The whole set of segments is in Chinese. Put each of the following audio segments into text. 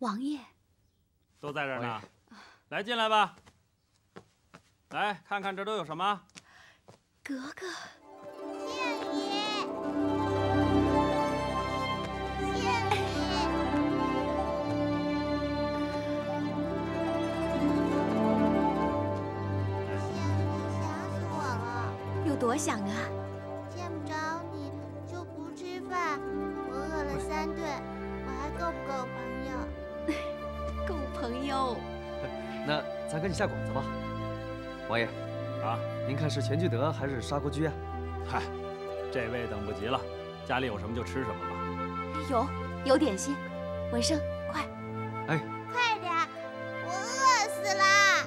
王爷， 都在这儿呢。来，进来吧。来看看这都有什么。 格格， 谢你，谢你。想死我了。 有多想啊？ 见不着你就不吃饭，我饿了3顿，我还够不够朋友？ 够朋友。 那咱赶紧下馆子吧。王爷， 啊， 您看是全聚德还是砂锅居啊？ 嗨，这位等不及了，家里有什么就吃什么吧。 有点心，文生，快！ 哎， 快点，我饿死了。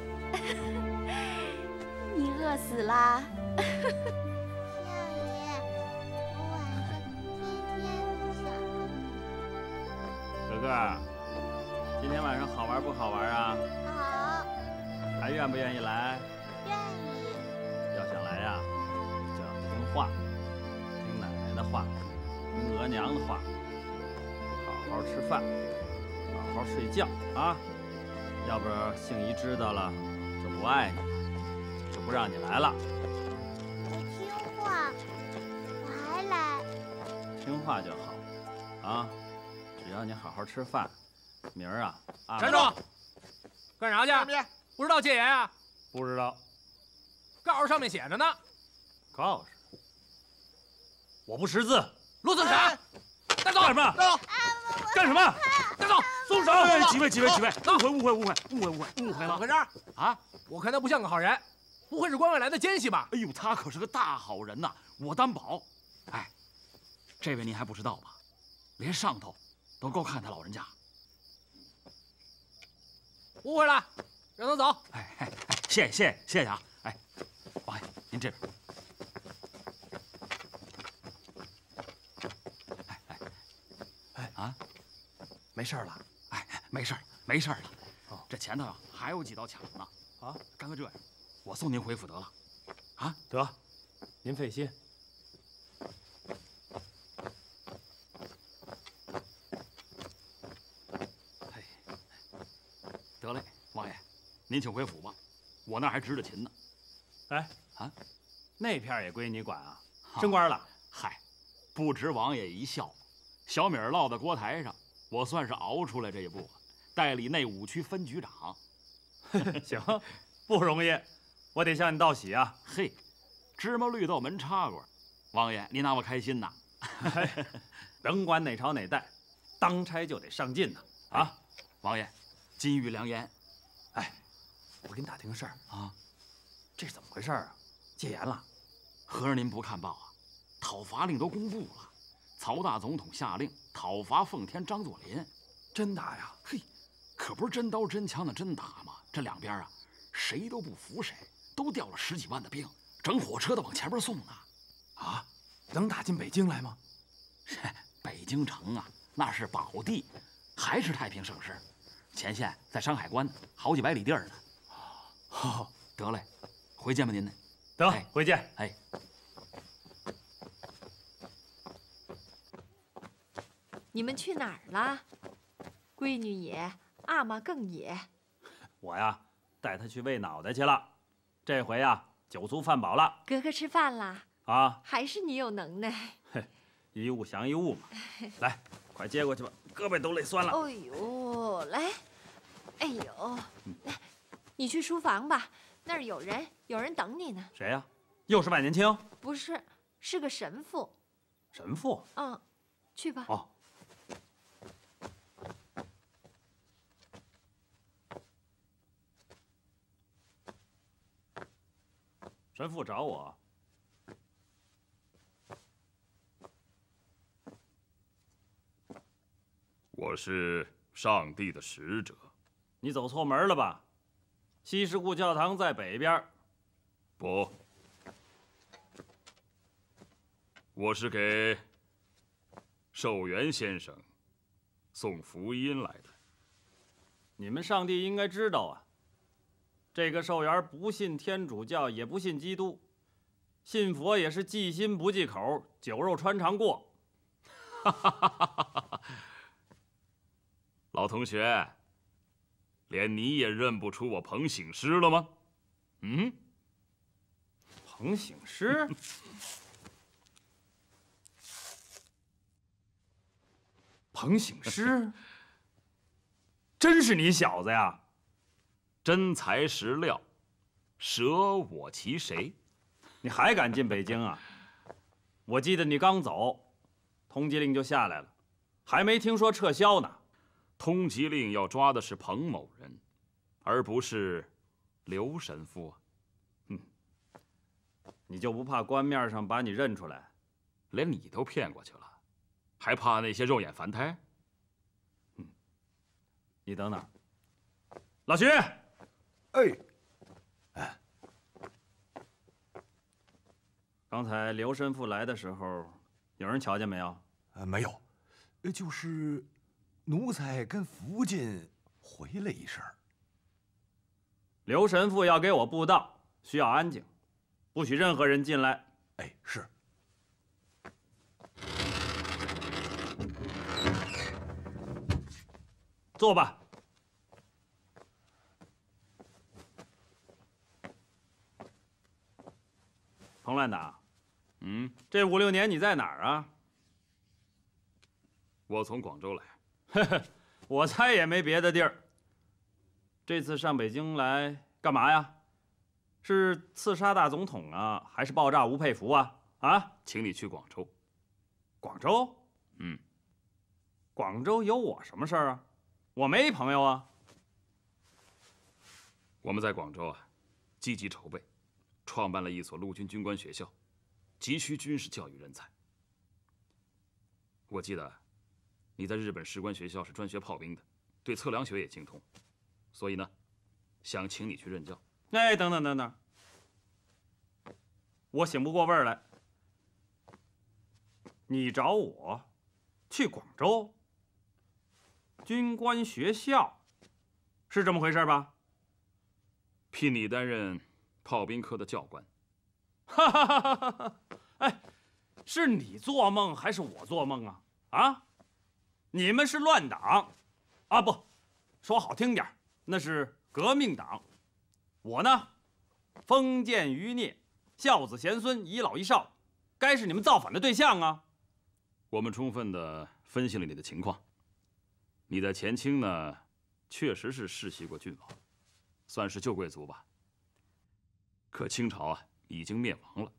你饿死啦！ 相爷，我晚上天天想着格格，今天晚上好玩不好玩啊？ 好， 还愿不愿意来？ 愿意。 要想来呀，就要听话，听奶奶的话，听额娘的话，好好吃饭，好好睡觉啊！要不杏姨知道了就不爱你了，就不让你来了。 我听话，我还来。 听话就好啊！只要你好好吃饭，明儿啊， 站住！干啥去？不知道戒严啊？ 不知道告诉上面写着呢。 告示，我不识字。 啰嗦啥？带走！ 干什么？干什么？ 带走！ 松手！ 几位，误会了。 怎么回事？啊！我看他不像个好人，不会是关外来的奸细吧？ 哎呦，他可是个大好人呐，我担保。哎，这位您还不知道吧？连上头都高看他老人家。 误会了，让他走。 哎，谢谢啊！哎，王爷，您这边。哎啊， 没事了。 哎，没事了。哦，这前头啊还有几道抢呢。啊，干脆这样，我送您回府得了。啊， 得，您费心。 得嘞，王爷，您请回府吧，我那儿还值着勤呢。 哎啊， 那片也归你管啊？升官了？ 嗨，不值王爷一笑。小米儿落在锅台上，我算是熬出来这一步了，代理内5区分局长。 行，不容易，我得向你道喜啊。 嘿，芝麻绿豆门插瓜，王爷您拿我开心呐。 甭管哪朝哪代，当差就得上进呐。啊， 王爷，金玉良言。 哎，我给你打听个事儿啊， 这是怎么回事啊？戒严了？ 合着您不看报啊？讨伐令都公布了，曹大总统下令讨伐奉天张作霖。 真打呀？ 嘿，可不是真刀真枪的真打吗？这两边啊，谁都不服谁，都调了10几万的兵，整火车的往前边送呢。 啊，能打进北京来吗？ 北京城啊，那是宝地，还是太平盛世。前线在山海关，好几百里地儿呢。 好， 得嘞，回见吧您呢。 得，回见。 哎， 你们去哪儿了？闺女也，阿玛更也。 我呀，带她去喂脑袋去了。这回呀，酒足饭饱了。 格格吃饭啦？ 啊， 还是你有能耐。 嘿，一物降一物嘛。来，快接过去吧，胳膊都累酸了。 哎呦，来，哎呦，来，你去书房吧，那儿有人等你呢。 谁呀？又是万年青？ 不是，是个神父。 神父？ 嗯，去吧。 哦。神父找我。 我是上帝的使者。 你走错门了吧？西什库教堂在北边。 不，我是给寿元先生送福音来的。 你们上帝应该知道啊。这个寿元不信天主教，也不信基督，信佛也是忌心不忌口，酒肉穿肠过。 老同学，连你也认不出我彭醒师了吗？嗯， 彭醒师。彭醒师，真是你小子呀！ 真材实料，舍我其谁？ 你还敢进北京啊？我记得你刚走，通缉令就下来了，还没听说撤销呢。 通缉令要抓的是彭某人，而不是刘神父啊！ 你就不怕官面上把你认出来？ 连你都骗过去了，还怕那些肉眼凡胎？ 你等等，老徐。 哎， 刚才刘神父来的时候，有人瞧见没有？ 没有，就是奴才跟福晋回了一声。 刘神父要给我布道，需要安静，不许任何人进来。 哎，是。 坐吧。彭乱党，这5、6年你在哪儿啊？ 我从广州来。 我猜也没别的地儿。这次上北京来干嘛呀？是刺杀大总统啊，还是爆炸吴佩孚啊？啊， 请你去广州。 广州？广州有我什么事儿啊？我没朋友啊。 我们在广州啊，积极筹备，创办了一所陆军军官学校，急需军事教育人才。我记得你在日本士官学校是专学炮兵的，对测量学也精通，所以呢，想请你去任教。 哎，等等，我醒不过味儿来。你找我去广州军官学校，是这么回事吧？ 聘你担任炮兵科的教官。 哈哈哈哈哈！哎，是你做梦还是我做梦啊？啊，你们是乱党，啊不，说好听点那是革命党。我呢，封建余孽，孝子贤孙，遗老遗少，该是你们造反的对象啊。 我们充分地分析了你的情况，你在前清呢，确实是世袭过郡王，算是旧贵族吧。可清朝啊，已经灭亡了。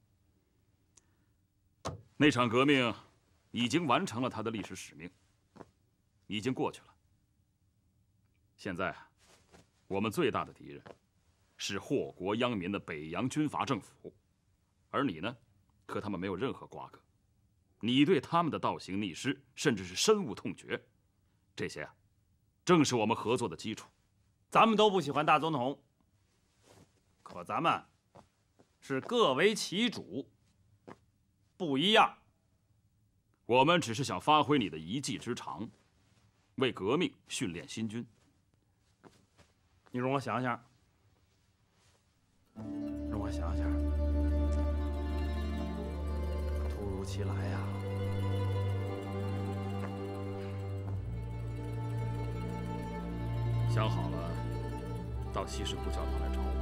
那场革命已经完成了它的历史使命，已经过去了。现在啊，我们最大的敌人是祸国殃民的北洋军阀政府，而你呢，和他们没有任何瓜葛。你对他们的倒行逆施，甚至是深恶痛绝，这些啊，正是我们合作的基础。 咱们都不喜欢大总统，可咱们是各为其主，不一样。 我们只是想发挥你的一技之长，为革命训练新军。 你容我想想，突如其来呀！ 想好了，到西什库教堂来找我。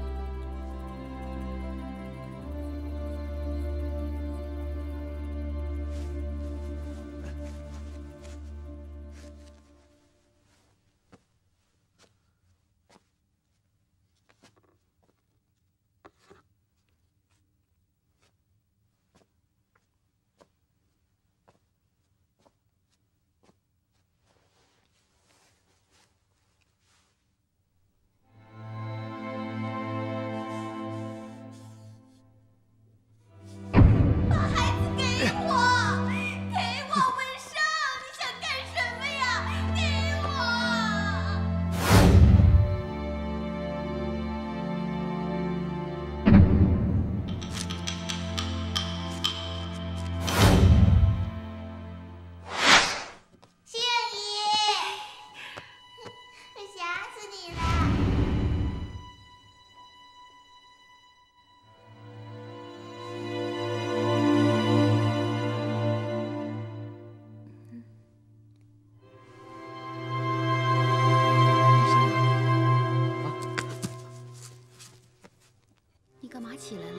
干嘛起来了？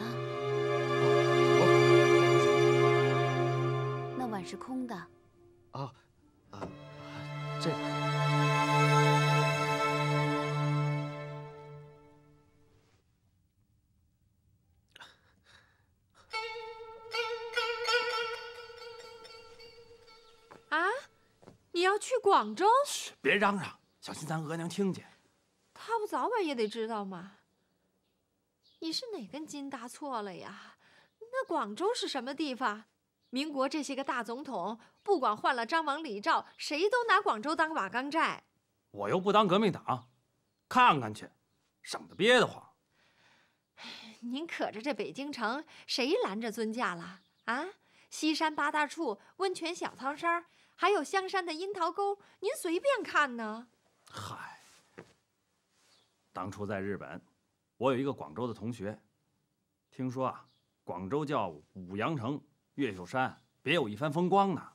那碗是空的。 这个。 啊，你要去广州？ 嘘，别嚷嚷，小心咱额娘听见。 他不早晚也得知道吗？你是哪根筋搭错了呀？那广州是什么地方？民国这些个大总统，不管换了张王李赵，谁都拿广州当瓦岗寨。 我又不当革命党，看看去，省得憋得慌。 您可着这北京城，谁拦着尊驾了啊？西山八大处、温泉小汤山，还有香山的樱桃沟，您随便看呢。 嗨，当初在日本，我有一个广州的同学，听说啊，广州叫五羊城，越秀山别有一番风光呢。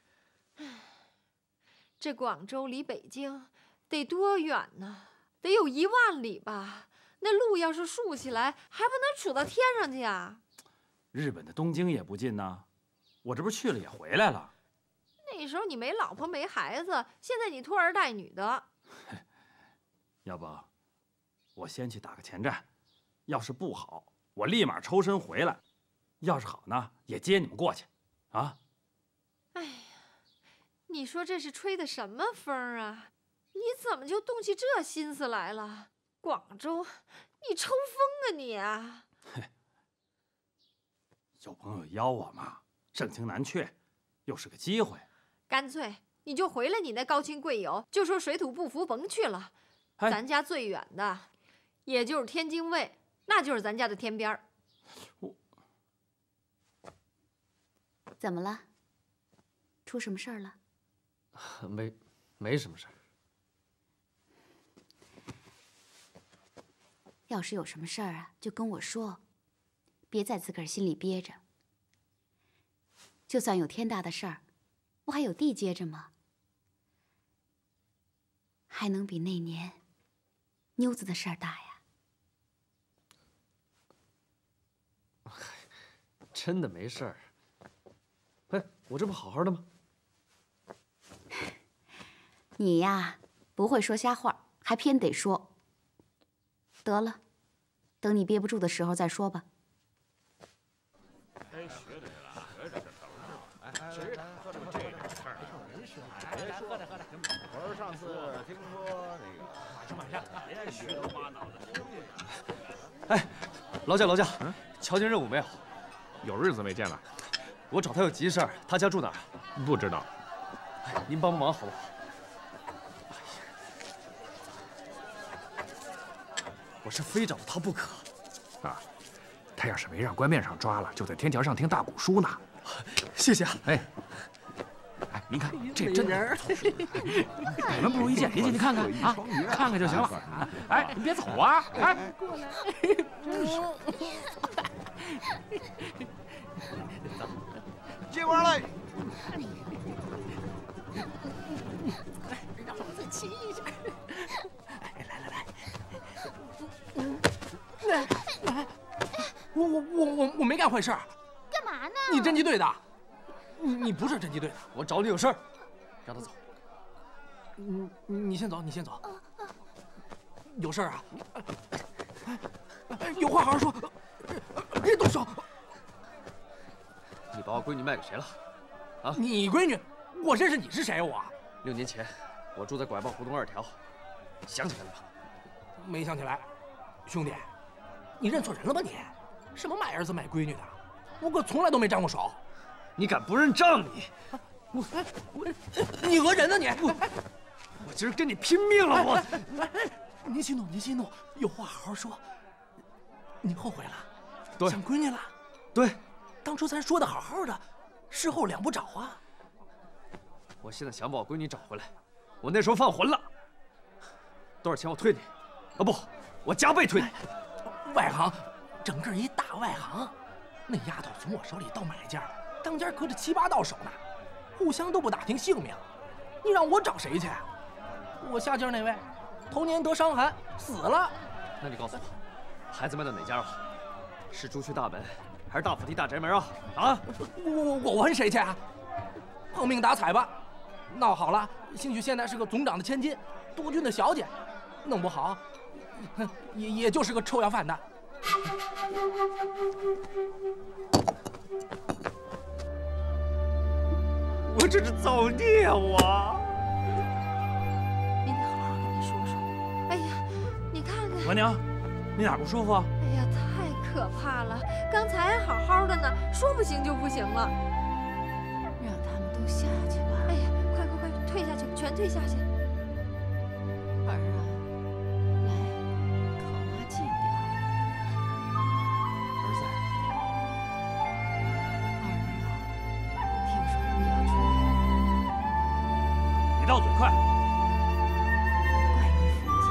这广州离北京得多远呢？得有10000里吧？那路要是竖起来，还不能杵到天上去啊？ 日本的东京也不近呐，我这不是去了也回来了。 那时候你没老婆没孩子，现在你拖儿带女的。 要不，我先去打个前站，要是不好，我立马抽身回来；要是好呢，也接你们过去，啊？ 哎呀，你说这是吹的什么风啊？你怎么就动起这心思来了？广州，你抽风啊你啊！ 有朋友邀我嘛，盛情难却，又是个机会。 干脆你就回来你那高亲贵友，就说水土不服，甭去了。咱家最远的，也就是天津卫，那就是咱家的天边儿。 怎么了？出什么事儿了？ 没什么事儿。 要是有什么事儿啊，就跟我说，别在自个儿心里憋着。就算有天大的事儿，我还有地接着吗？还能比那年妞子的事儿大呀？ 真的没事儿。哎，我这不好好的吗？ 你呀，不会说瞎话，还偏得说。得了，等你憋不住的时候再说吧。 哎，学着了，学着这头是吧？哎，是的，喝这个事儿，来喝着。我说上次听说那个，马上，别虚头巴脑的。 哎，劳驾，瞧见任务没有？ 有日子没见了。 我找他有急事儿，他家住哪儿？ 不知道。 您帮帮忙好不好？我是非找他不可。 啊，他要是没让官面上抓了，就在天桥上听大鼓书呢。 谢谢啊。 哎，您看这真的，你们不如一见，您进去看看啊，看看就行了。哎，您别走啊！哎，过来，真是。 接过来。 让我再亲一下。来，我没干坏事儿。 干嘛呢？ 你侦缉队的，你不是侦缉队的。 我找你有事儿，让他走。 你先走，有事儿啊？有话好好说，别动手。 你把我闺女卖给谁了？啊？ 你闺女？我认识你是谁？我 6年前，我住在拐棒胡同2条，想起来了吧？ 没想起来。兄弟，你认错人了吧你？什么卖儿子卖闺女的？我可从来都没沾过手。 你敢不认账你？ 你讹人呢你！ 我今儿跟你拼命了！我， 您息怒，有话好好说。你后悔了？ 对， 想闺女了？ 对， 当初咱说的好好的，事后两不找啊。 我现在想把我闺女找回来，我那时候犯浑了。多少钱我退你？啊不，我加倍退你。 外行，整个一大外行。那丫头从我手里到买家，当间隔着7、8道手呢，互相都不打听姓名。你让我找谁去？我下家那位，头年得伤寒死了。 那你告诉我，孩子卖到哪家了？ 是朱雀大门，还是大府邸大宅门啊？啊！ 我问谁去啊？碰命打采吧。闹好了，兴许现在是个总长的千金，督军的小姐；弄不好，也就是个臭要饭的。 我这是造孽啊！ 您得好好跟他说说。哎呀，你看看， 额娘，你哪不舒服啊？ 哎呀，太可怕了！刚才还好好的呢，说不行就不行了。 让他们都下去吧。 哎呀，快，退下去，全退下去！ 儿啊，来，靠妈近点儿。 儿子， 儿啊，听说你要出院了， 你到嘴快！ 怪你父亲。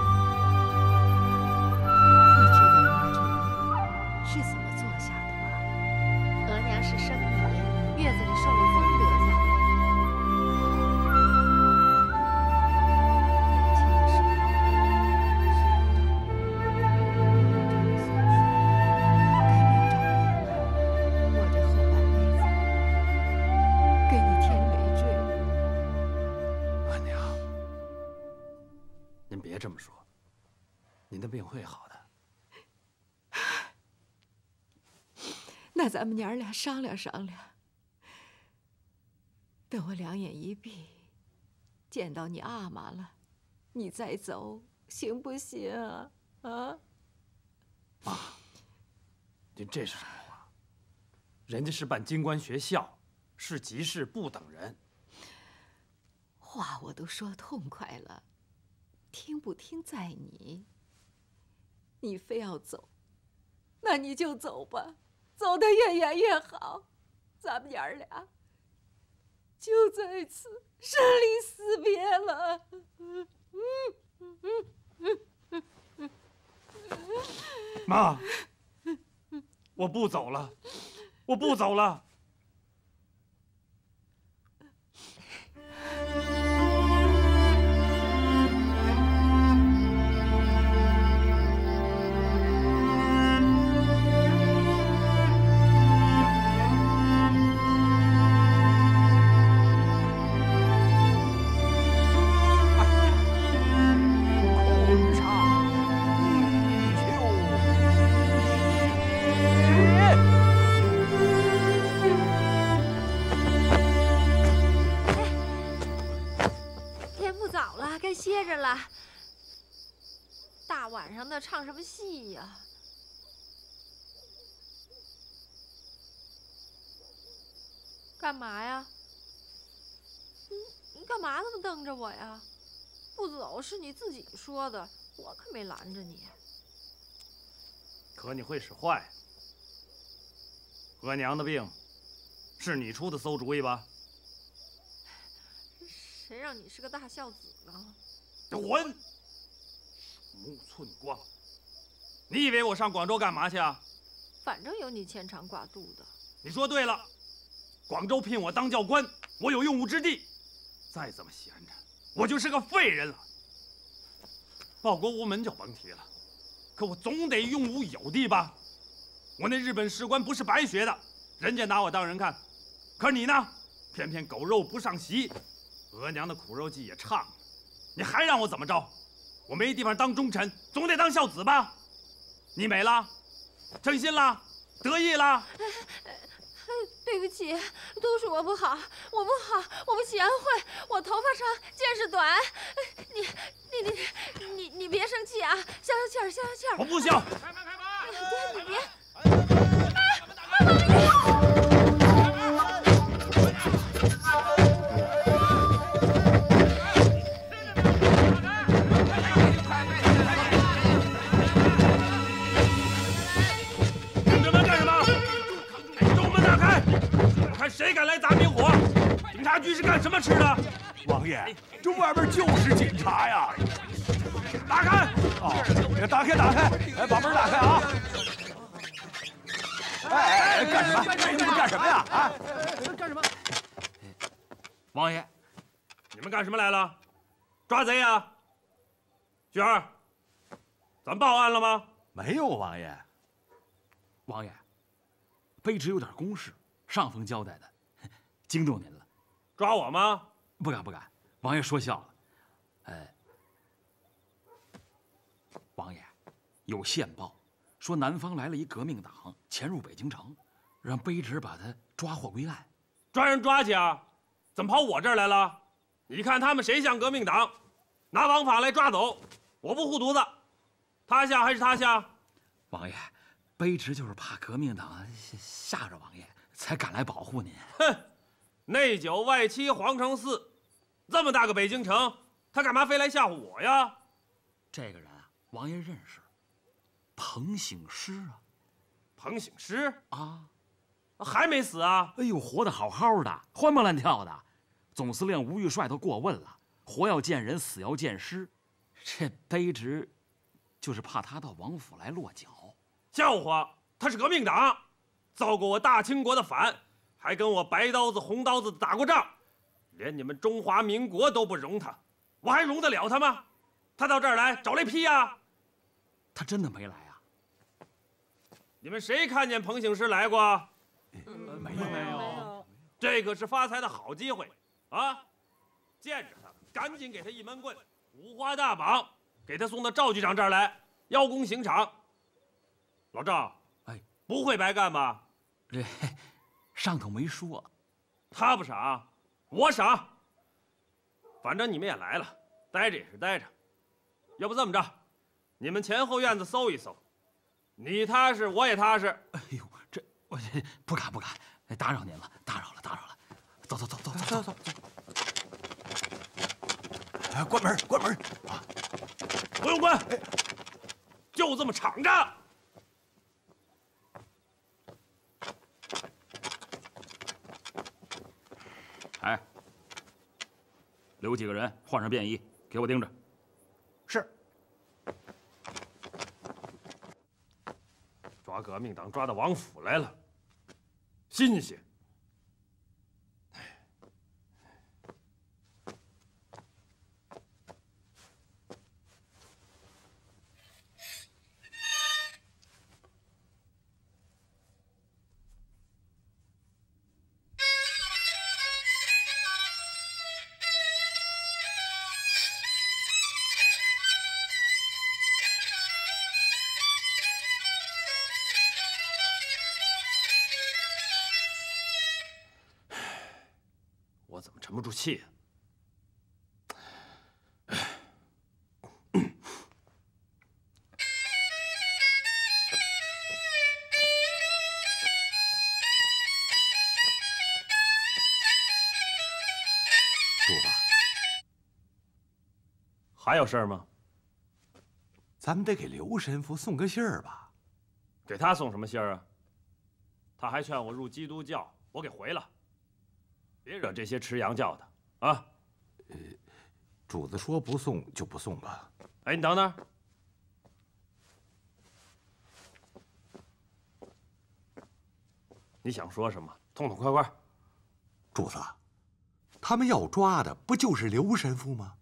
你知道妈这病是怎么做下的吗？ 额娘是生米，月子里受了风得下的。 年轻的时候是有长病，该命长命了，我这后半辈子给你添累赘。 额娘，您别这么说，您的病会好的。 那咱们娘儿俩商量商量，等我两眼一闭，见到你阿玛了，你再走，行不行啊？啊！ 妈，您这是什么话？人家是办京官学校，是集市不等人。 话我都说痛快了，听不听在你。你非要走，那你就走吧，走得越远越好。咱们娘儿俩就在此生离死别了。 妈，我不走了，我不走了。 该歇着了。大晚上的唱什么戏呀？干嘛呀？你干嘛那么瞪着我呀？不走是你自己说的，我可没拦着你。 可你会使坏。额娘的病，是你出的馊主意吧？ 谁让你是个大孝子呢？ 混！木寸光！你以为我上广州干嘛去啊？ 反正有你牵肠挂肚的。 你说对了，广州聘我当教官，我有用武之地。再这么闲着，我就是个废人了。报国无门就甭提了，可我总得用武有地吧？我那日本士官不是白学的，人家拿我当人看。可是你呢，偏偏狗肉不上席。额娘的苦肉计也唱了，你还让我怎么着？我没地方当忠臣，总得当孝子吧？你美了，称心了，得意了。 对不起，都是我不好，我不好，我不贤惠，我头发长，见识短。你别生气啊，消消气儿，消消气儿。 我不消。 你别。 谁敢来砸明火？警察局是干什么吃的？ 王爷，这外边就是警察呀！ 打开！ 哦，打开，打开！哎，把门打开啊！哎，干什么？你们干什么呀？啊？ 干什么？ 王爷，你们干什么来了？抓贼呀？菊儿，咱报案了吗？ 没有，王爷。 王爷，卑职有点公事，上峰交代的，惊动您了。 抓我吗？ 不敢不敢，王爷说笑了。王爷，有线报说南方来了一革命党，潜入北京城，让卑职把他抓获归案。 抓人抓去啊！怎么跑我这儿来了？你看他们谁像革命党？拿王法来抓走，我不护犊子。他像还是他像？ 王爷，卑职就是怕革命党吓着王爷，才赶来保护您。 哼，内9外7皇城4，这么大个北京城，他干嘛非来吓唬我呀？ 这个人啊，王爷认识，彭醒狮啊。 彭醒狮啊， 还没死啊？ 哎呦，活得好好的，欢蹦乱跳的。总司令吴玉帅都过问了，活要见人，死要见尸。这卑职就是怕他到王府来落脚。 笑话，他是革命党，造过我大清国的反，还跟我白刀子红刀子打过仗，连你们中华民国都不容他，我还容得了他吗？他到这儿来找雷劈呀？ 他真的没来啊？ 你们谁看见彭醒狮来过？ 没有。 这可是发财的好机会啊！见着他，赶紧给他一闷棍，五花大绑，给他送到赵局长这儿来，邀功刑场。老赵，不会白干吧？ 这上头没说。 他不傻，我傻。反正你们也来了，待着也是待着。要不这么着，你们前后院子搜一搜，你踏实，我也踏实。 哎呦，这我不敢不敢，打扰您了，打扰了。走。关门啊！ 不用关，就这么敞着。 哎，留几个人换上便衣，给我盯着。 是。 抓革命党抓到王府来了，新鲜。怎么沉不住气啊？ 主子， 还有事儿吗？ 咱们得给刘神父送个信儿吧。 给他送什么信儿啊？他还劝我入基督教，我给回了。别惹这些吃洋教的啊！ 主子说不送就不送吧。 哎，你等等。你想说什么？痛痛快快。 主子，他们要抓的不就是刘神父吗？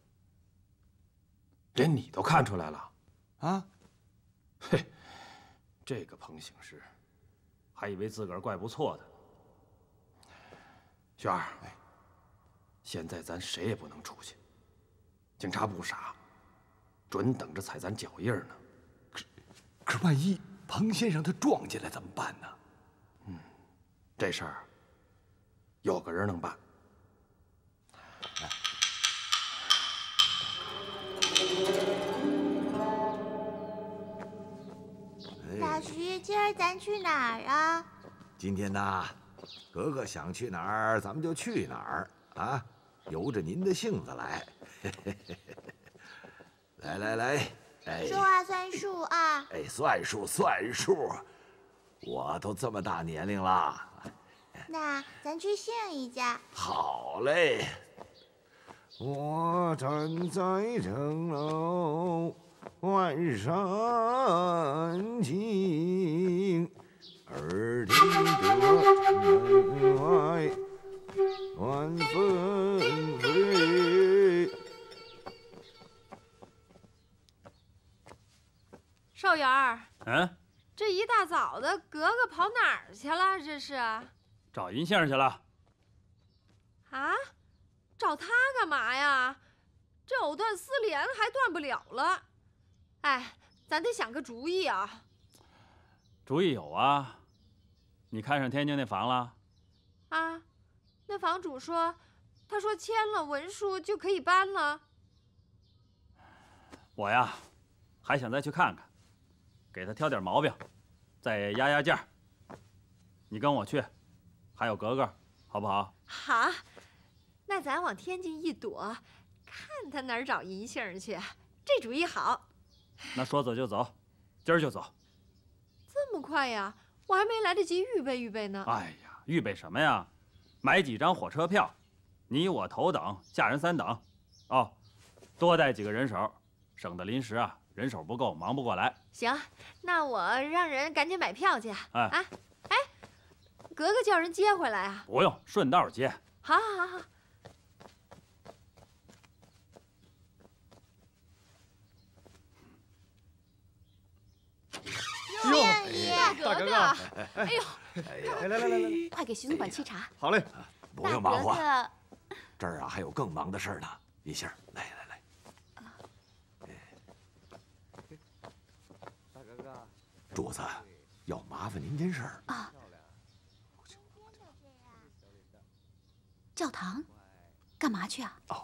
连你都看出来了？ 啊？ 嘿，这个彭醒狮，还以为自个儿怪不错的。轩儿，现在咱谁也不能出去，警察不傻，准等着踩咱脚印呢。 可万一彭先生他撞进来怎么办呢？ 这事儿有个人能办。 老徐，今儿咱去哪儿啊？ 今天呐，格格想去哪儿，咱们就去哪儿啊，由着您的性子来。来，哎， 说话算数啊！ 哎，算数，我都这么大年龄了。 那咱去信一家。 好嘞。我站在城楼万山径，耳听得门外乱纷飞。 少元儿， 这一大早的，格格跑哪儿去了？这是？ 找银杏去了。 啊？找他干嘛呀？这藕断丝连还断不了了。哎，咱得想个主意啊。 主意有啊，你看上天津那房了？ 啊，那房主说，他说签了文书就可以搬了。 我呀，还想再去看看，给他挑点毛病，再压压价。你跟我去，还有格格，好不好？ 好，那咱往天津一躲，看他哪儿找银杏去。这主意好。 那说走就走，今儿就走。 这么快呀？我还没来得及预备预备呢。 哎呀，预备什么呀？买几张火车票，你我头等，下人3等。哦，多带几个人手，省得临时啊人手不够，忙不过来。 行，那我让人赶紧买票去。 哎， 格格叫人接回来啊？ 不用，顺道接。 好，好，好。 县爷， 格格，哎呦， 来， 快给徐总管沏茶。 好嘞， 不用忙活， 大格这儿啊还有更忙的事儿呢。银杏，来， 大哥哥， 主子，要麻烦您件事儿啊。教堂，干嘛去啊？ 哦，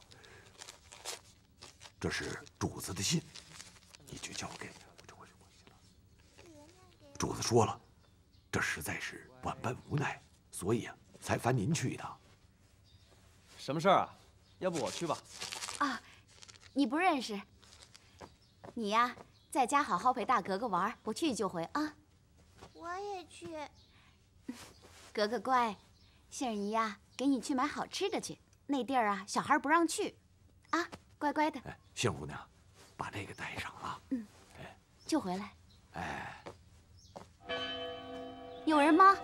这是主子的信，你去交给我就过去了。主子说了，这实在是万般无奈，所以啊才烦您去的。 什么事儿啊？要不我去吧。 啊，你不认识。你呀，在家好好陪大格格玩，我去就回啊。 我也去。 格格乖，杏儿姨呀，给你去买好吃的去。那地儿啊，小孩不让去，啊，乖乖的。 哎，杏姑娘，把这个带上啊。 嗯。就回来。 哎。 有人吗？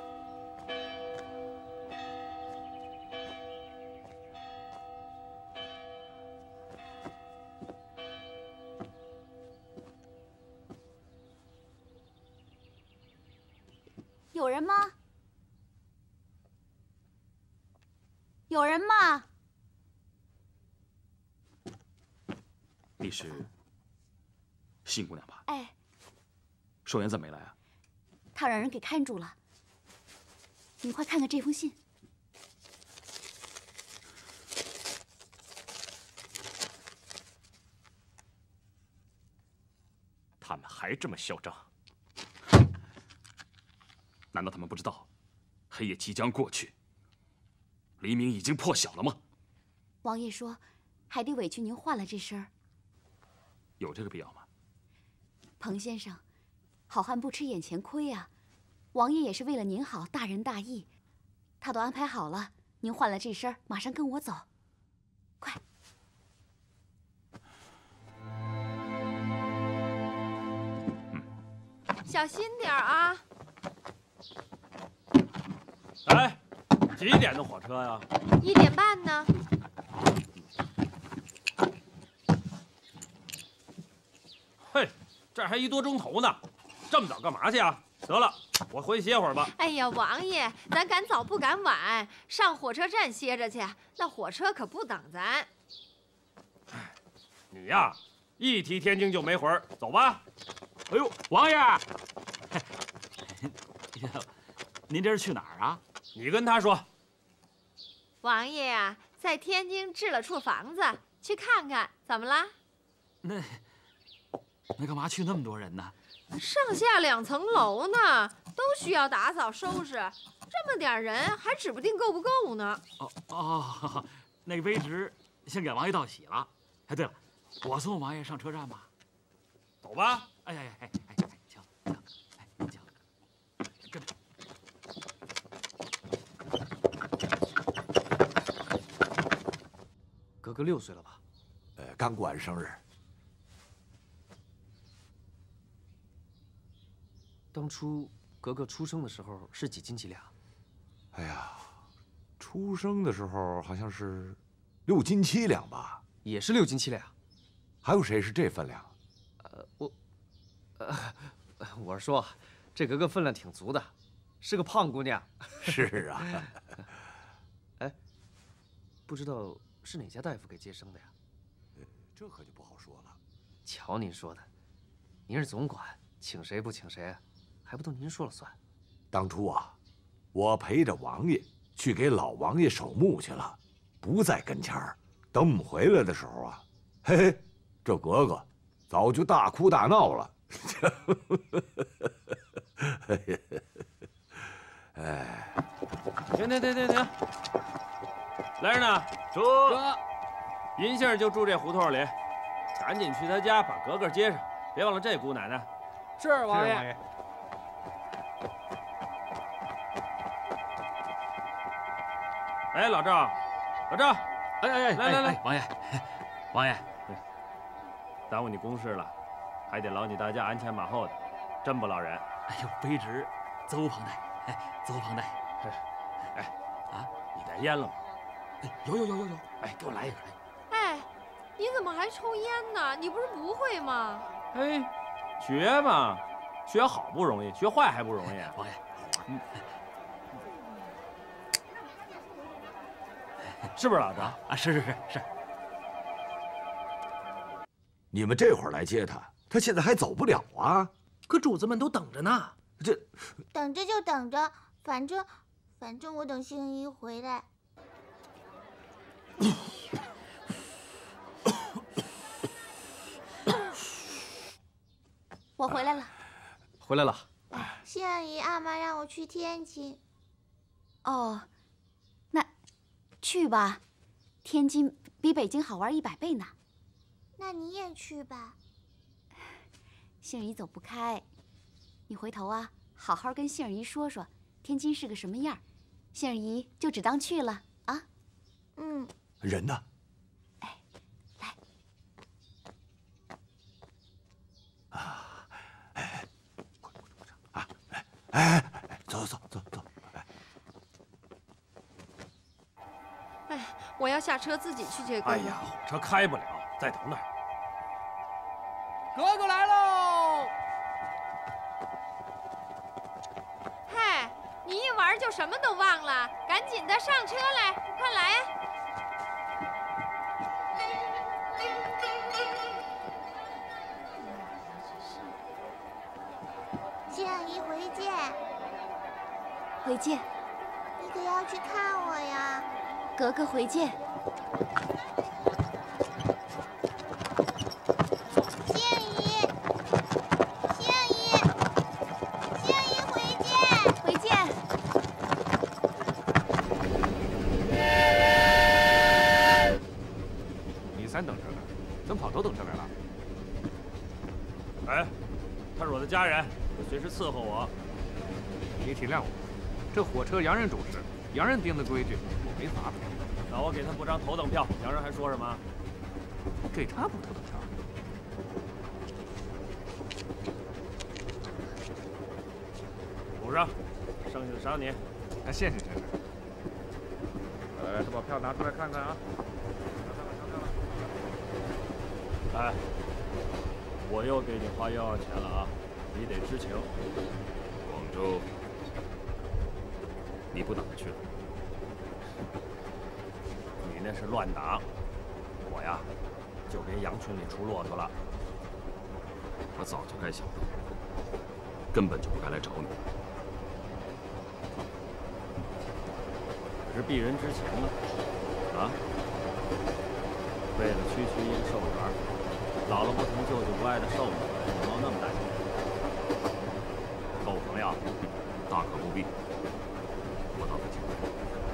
有人吗？有人吗？ 你是信姑娘吧？ 哎， 寿元怎么没来啊？ 他让人给看住了。你快看看这封信。 他们还这么嚣张？难道他们不知道黑夜即将过去，黎明已经破晓了吗？ 王爷说，还得委屈您换了这身儿。 有这个必要吗？ 彭先生，好汉不吃眼前亏啊！王爷也是为了您好，大仁大义，他都安排好了。您换了这身，马上跟我走，快！ 小心点啊！ 哎，几点的火车呀 ？1点半呢。 嘿，这还1多钟头呢，这么早干嘛去啊？得了，我回去歇会儿吧。 哎呀，王爷，咱赶早不赶晚，上火车站歇着去，那火车可不等咱。 你呀，一提天津就没魂儿，走吧。 哎呦，王爷，您这是去哪儿啊？ 你跟他说。 王爷呀，在天津置了处房子，去看看，怎么了？ 那干嘛去那么多人呢？ 上下2层楼呢，都需要打扫收拾，这么点人还指不定够不够呢。 哦，那个卑职先给王爷道喜了。哎，对了，我送王爷上车站吧。 走吧。 哎，行，行，跟着。 格格6岁了吧？ 刚过完生日。 当初格格出生的时候是几斤几两？ 哎呀，出生的时候好像是6斤7两吧？ 也是6斤7两。 还有谁是这分量？ 我是说， 这格格分量挺足的，是个胖姑娘。 是啊。 哎，不知道是哪家大夫给接生的呀？ 这可就不好说了。 瞧您说的，您是总管，请谁不请谁，还不都您说了算？ 当初啊，我陪着王爷去给老王爷守墓去了，不在跟前儿。等我们回来的时候啊，嘿嘿，这格格早就大哭大闹了。哎， 停！来人呢， 哥， 银杏就住这胡同里，赶紧去他家把格格接上，别忘了这姑奶奶。 是王爷。 哎，老赵，来， 王爷， 耽误你公事了，还得劳你大家鞍前马后的，真不劳人。 哎呦，卑职邹旁带，邹旁带。 哎，啊，你带烟了吗？ 哎，有，哎，给我来一个。 哎，你怎么还抽烟呢？你不是不会吗？ 哎，学嘛，学好不容易，学坏还不容易。 王爷， 是不是老赵？ 啊，是。 你们这会儿来接他，他现在还走不了啊。 可主子们都等着呢。 这等着就等着，反正我等杏儿姨回来。 我回来了。 回来了。 杏儿姨，阿妈让我去天津。 哦，那去吧，天津比北京好玩100倍呢。 那你也去吧。 杏儿姨走不开，你回头啊，好好跟杏儿姨说说天津是个什么样，杏儿姨就只当去了啊。 嗯。 人呢？ 哎，来。 啊，哎，走。 哎，我要下车自己去接格格。 哎呀，火车开不了，再等等。 格格来喽！ 嗨，你一玩就什么都忘了，赶紧的上车来，快来呀！ 杏儿姨回见。 回见。 你可要去看我呀。 格格回见。 家人会随时伺候我， 你体谅我。这火车洋人主事，洋人定的规矩，我没法子。 那我给他补张头等票，洋人还说什么？ 给他补头等票？ 补上，剩下的赏你。 那谢谢先生。来，都把票拿出来看看啊。 哎，我又给你花冤枉钱了啊！你得知情。 广州，你不打算去了？ 你那是乱党，我呀，就给羊群里出骆驼了。 我早就该想到，根本就不该来找你。 可是鄙人知情啊！啊！为了区一个寿元，姥姥不疼舅舅不爱的寿女，你冒那么大险？够朋友， 大可不必。我倒是听说，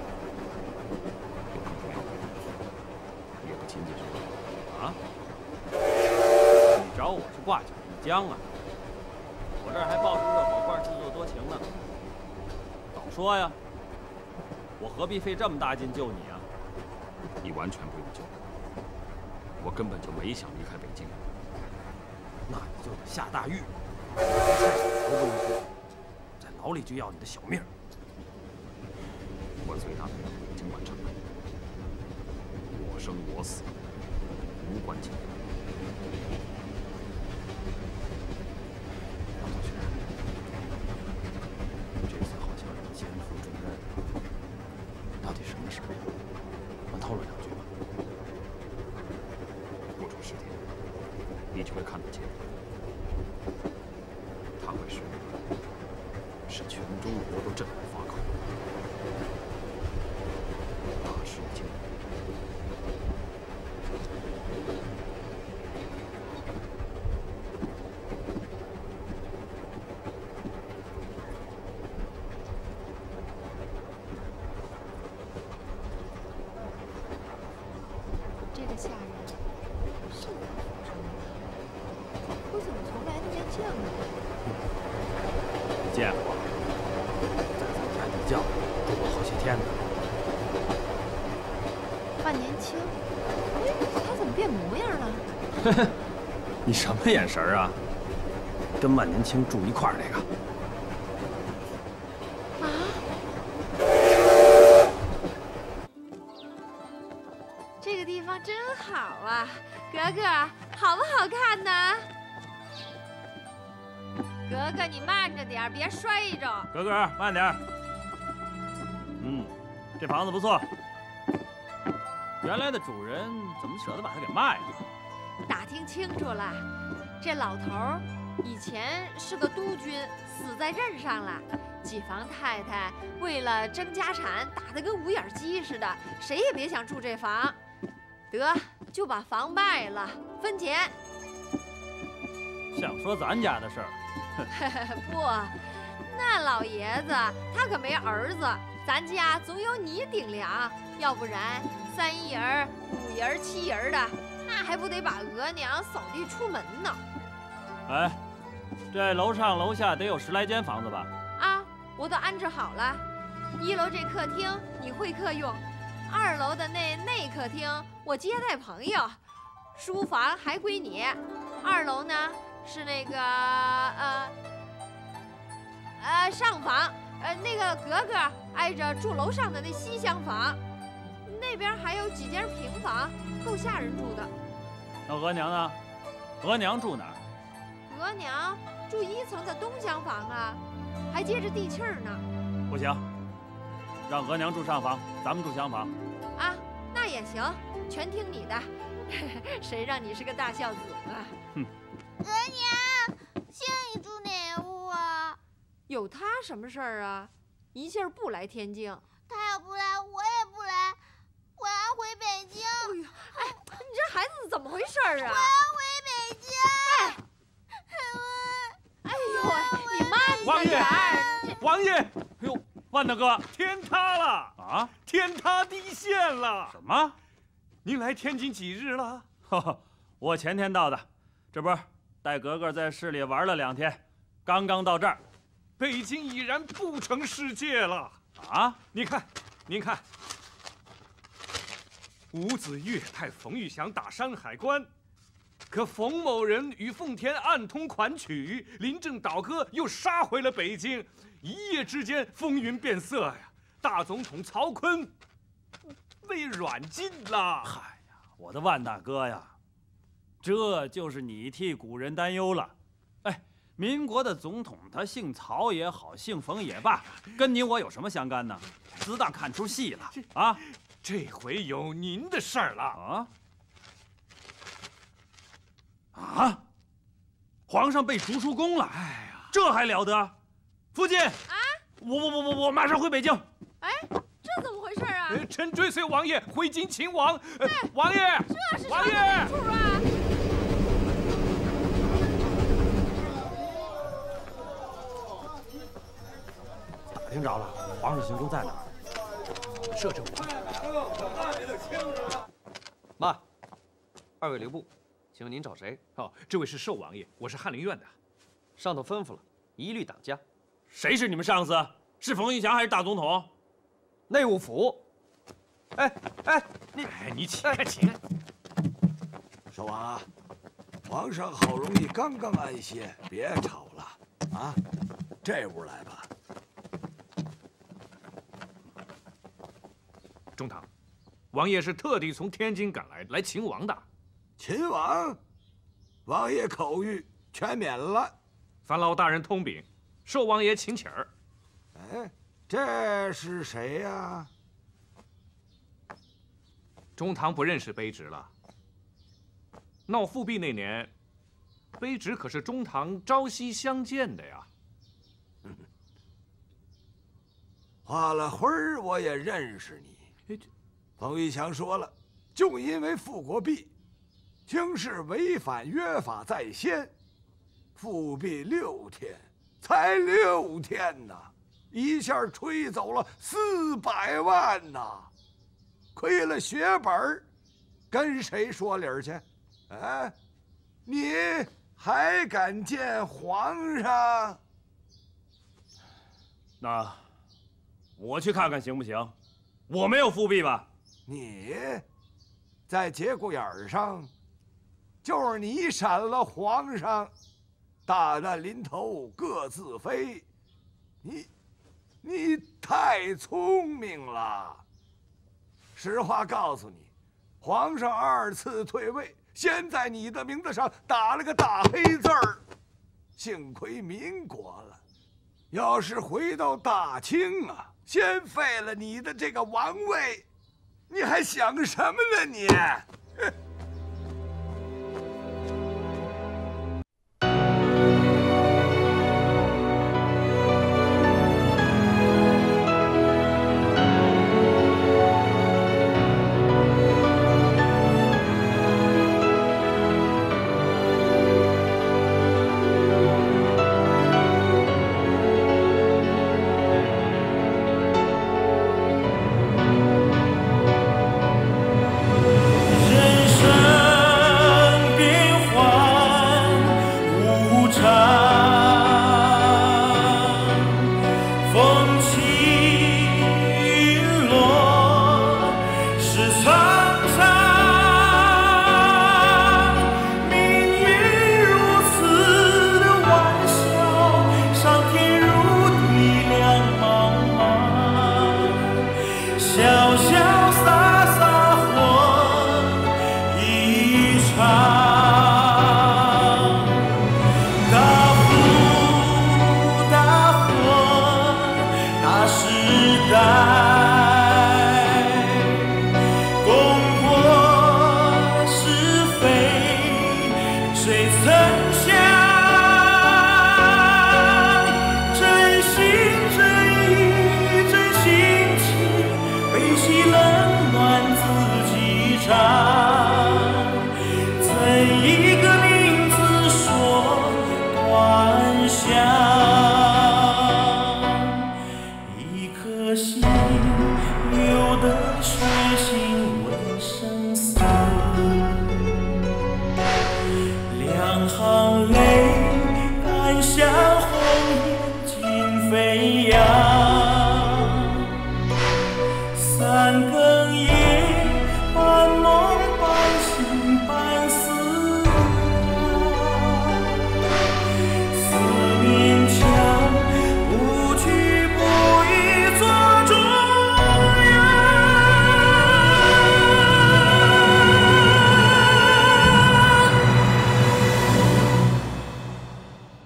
有朋友也不亲近啊？你找我是挂角一江啊？我这儿还抱着热火罐自作多情呢。早说呀！我何必费这么大劲救你啊？ 你完全不用救，我根本就没想离开北京。 那你就得下大狱，头不能出，在牢里就要你的小命。 我最大的任务已经完成了，我生我死，无关紧要。 杨同学， 中国都震耳发聩。大事已经。 这个下人是王府上的吗？我怎么从来都没见过？ 你见过，在咱家地窖住了好些天呢。 范年青，哎，他怎么变模样了？ 呵呵，你什么眼神啊？跟万年青住一块儿那个。 这个地方真好啊，格格，好不好看呢？格格，你慢着点，别摔着。 格格，慢点。这房子不错。原来的主人怎么舍得把它给卖了？ 打听清楚了，这老头儿以前是个督军，死在任上了。几房太太为了争家产，打得跟五眼鸡似的，谁也别想住这房。 得，就把房卖了，分钱。 想说咱家的事儿？ 不，那老爷子他可没儿子，咱家总有你顶梁，要不然3人、5人、7人的，那还不得把额娘扫地出门呢？ 哎，这楼上楼下得有10来间房子吧？ 啊，我都安置好了。1楼这客厅你会客用。 2楼的内客厅，我接待朋友，书房还归你。2楼呢是那个上房，那个格格挨着住楼上的那西厢房，那边还有几间平房，够下人住的。 那额娘呢？额娘住哪儿？ 额娘住1层的东厢房啊，还接着地气儿呢。 不行。 让额娘住上房，咱们住厢房。 啊，那也行，全听你的。谁让你是个大孝子呢？ 哼。 额娘，星宇住哪屋啊？ 有他什么事儿啊？一气儿不来天津。 他要不来，我也不来，我要回北京。 哎呦，哎，你这孩子怎么回事儿啊？ 我要回北京。 哎呦喂，你慢着点儿。 王爷，哎呦。 万大哥， 天塌了啊！ 天塌地陷了！ 什么？ 您来天津几日了？ 哈哈，我前天到的，这不是带格格在市里玩了2天，刚刚到这儿。 北京已然不成世界了啊！ 您看，您看，伍子岳派冯玉祥打山海关，可冯某人与奉天暗通款曲，临阵倒戈，又杀回了北京。 一夜之间风云变色呀！大总统曹锟被软禁了。 嗨呀，我的万大哥呀，这就是你替古人担忧了。哎，民国的总统他姓曹也好，姓冯也罢，跟你我有什么相干呢？自当看出戏了啊！ 这回有您的事儿了啊！啊！皇上被逐出宫了！哎呀，这还了得！ 福晋啊！我马上回北京。 哎，这怎么回事啊？ 臣追随王爷回京勤王。王爷， 这是王爷。 处啊！ 打听着了，皇上行宫在哪儿？ 摄政王。 慢，2位留步，请问您找谁？ 哦，这位是寿王爷，我是翰林院的。 上头吩咐了，一律党家。 谁是你们上司？是冯玉祥还是大总统？ 内务府。哎， 你起开，起开。 寿王啊，皇上好容易刚刚安歇，别吵了啊！这屋来吧。 中堂，王爷是特地从天津赶来勤王的。 勤王，王爷口谕全免了。 烦劳大人通禀。 寿王爷请起儿。 哎，这是谁呀？ 中堂不认识卑职了。闹复辟那年，卑职可是中堂朝夕相见的呀。 画了灰儿，我也认识你。冯玉祥说了，就因为复过弊，经是违反约法在先，复辟6天，才6天呐，一下吹走了400万呐，亏了血本儿，跟谁说理去？哎，你还敢见皇上？ 那我去看看行不行？我没有复辟吧？ 你在节骨眼上，就是你闪了皇上，大难临头各自飞。你太聪明了。实话告诉你，皇上2次退位，先在你的名字上打了个大黑字儿。幸亏民国了，要是回到大清啊，先废了你的这个王位，你还想什么呢你？